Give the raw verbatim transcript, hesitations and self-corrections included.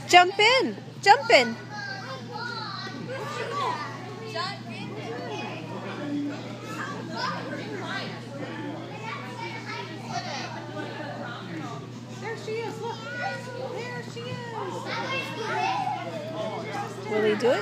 Jump in. Jump in. There she is. Look. There she is. Will he do it?